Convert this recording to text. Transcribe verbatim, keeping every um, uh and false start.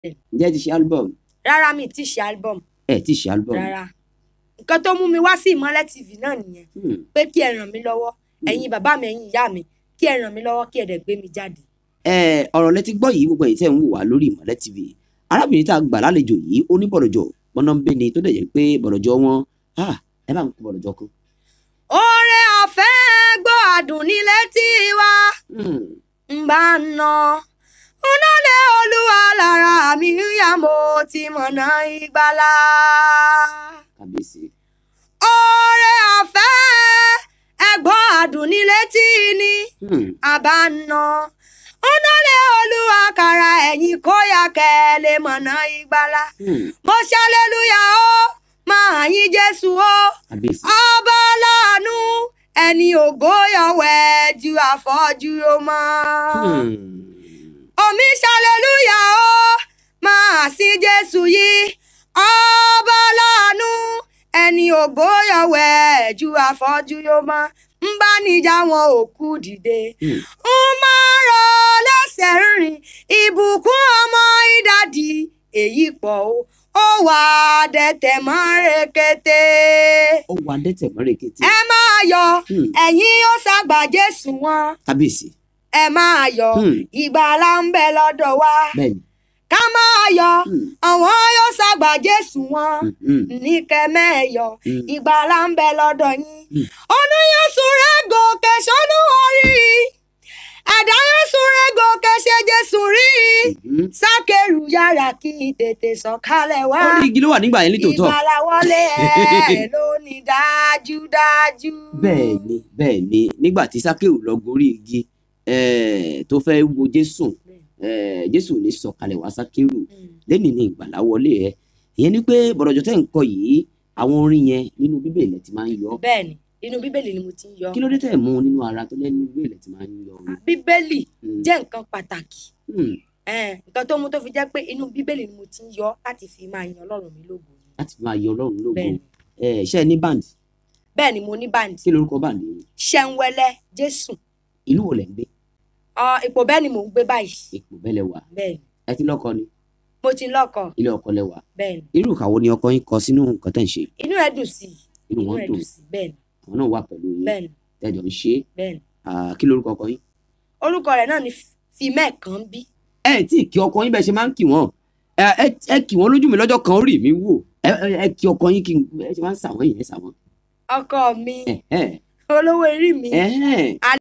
ǹjẹ́ ẹ ti ṣe album? Rárá mi ti ṣe album. Ẹ ti ṣe album? Rárá. Nǹkan tó mú mi wá sí Ìmọ́lẹ̀ T V náà nìyẹn. Pé kí ẹ ràn mí lọ́wọ́. Ẹ̀yin bàbá mi, ẹ̀yin ìyá mi, kí ẹ ràn mí lọ́wọ́ kí ẹ dẹ̀ gbé mi jáde. Ẹ ọ̀rọ̀ lẹ ti gbọ́ yìí gbogbo ẹ̀yin tẹ́ ń wò wá lórí Ìmọ́lẹ̀ T V. Arábìnrin tá a gbà lálejò yìí ó ní bọ̀dọ̀jọ̀ Modunkpe ni tó dẹ̀ jẹ́ pé bọ̀dọ̀jọ̀ wọn ẹ bá ń kó bọ̀dọ̀jọ̀ kan. Oore ọ̀fẹ́ gbọ́ àdùn ní létí wa. Ń bá ná. Unale Olúwa lára mi yá mo ti mọ̀nà ìgbàlà. Kábíyèsí. Oore ọ̀fẹ́ ẹ̀gbọ́n àdùn ní létí ni. Àbá ná. Unale Olúwa kára ẹ̀yìn kó yá kẹ́ lè mọ̀nà ìgbàlà. Mo ṣe hallelujah o, máa yìn Jésù o. Ọba láàánú ẹni ògo yọ̀wẹ̀ ju àfọ́jú ó mọ́. Omi ṣàlélúyà o, máa sí Jésù yìí. Ọba láàánú ẹni ògo yọ̀wẹ̀ ju àfọ́jú ó mọ́. Ń bá níjà wọn òkú dìde. Ń máa rọ lẹ́sẹ̀ rìn. Ìbùkún ọmọ ìdádì èyí pọ̀ o. Ó wà dẹ̀tẹ̀ mọ́ rekete. Ó wà dẹ̀tẹ̀ mọ́ rekete. Ẹ máa yọ̀, ẹ̀yin ó ṣàgbà Jésù wọn. Kábíyèsí. Ẹ máa yọ̀, ìgbàlà ń bẹ lọ́dọ̀ wa. Ká máa yọ̀, àwọn yóò ṣàgbà Jésù wọn. Ní kẹ́mẹ́yọ̀, ìgbàlà ń bẹ lọ́dọ̀ yín. Ọ̀nà yóò súré gòkè sọ́nù orí. Ẹ̀dá yóò súré gòkè ṣe Jésù rí. Sákèrù yára kí tètè sọ̀kalẹ̀ wá. Ó ní igi ló wà nígbà yẹn nítòótọ́. Ìgbàlà wọlé ẹ̀ lónìí dájúdájú. Bẹ́ẹ̀ ni bẹ́ẹ̀ ni nígbà tí Sákèrù lọ gorí igi tó fẹ́ wo Jésù Jésù ní sọ̀kalẹ̀ wá Sákèrù lẹ́nìí ní ìgbàlà wọlé ẹ̀. Ìyẹn ni pé bọ̀dọ̀jọ̀ tẹ́ ń kọ yìí àwọn orin yẹn nínú Bíbélì ti máa ń yọ. Bẹ́ẹ̀ni inú Bíbélì ni mo ti ń yọ. Kí ló dé tẹ̀ mú nínú ara tó lẹ́nu Bíbélì ti máa ń yọ? Bíbélì jẹ́ nǹkan pàtàkì. Nǹkan tó mú tó fi jẹ́ pé inú Bíbélì ni mo ti ń yọ láti fi máa yan Ọlọ́run mi lógo. Láti fi máa yan Ọlọ́run lógo. Ṣé ẹ ní band? Bẹ́ẹ̀ni mo ní band. Kí lorúkọ band yìí? Ṣẹ̀nwẹ̀lẹ̀ Jésù. Ìlú wo lẹ̀ ń gbé? Ipò bẹ́ẹ̀ ni mò ń gbé báyìí. Ipò bẹ́ẹ̀ lẹ wà. Bẹ́ẹ̀ni. Ẹ ti lọ́kọ ni? Mo ti lọ́kọ. Ilé ọkọ lẹ wà. Bẹ́ẹ̀ni. Irú ìkàwọ́ ni ọkọ yín kọ sínú nǹkan tẹ̀ ń ṣe? Inú ẹ̀ dùn sí i. Inú wọn dùn. Bẹ́ẹ̀ni. Àwọn náà wà pẹ̀lú yín. Bẹ́ẹ̀ni. Tẹ̀jọ̀ ń ṣe. Bẹ́ẹ̀ni. Kí lorúkọ ọkọ yín? Orúkọ rẹ̀ náà ni Fímẹ́ kan bí. Ẹ tí kí ọkọ yín bẹ́ẹ̀ ṣe máa ń kí wọn. Ẹ kí wọn lójú mi lọ́jọ́ kan ó rì mí wò. Ẹ kí ọkọ yín kí ẹ ṣe máa ń sàwọn yẹn sàwọn. Ọkọ mi olówó orí mi.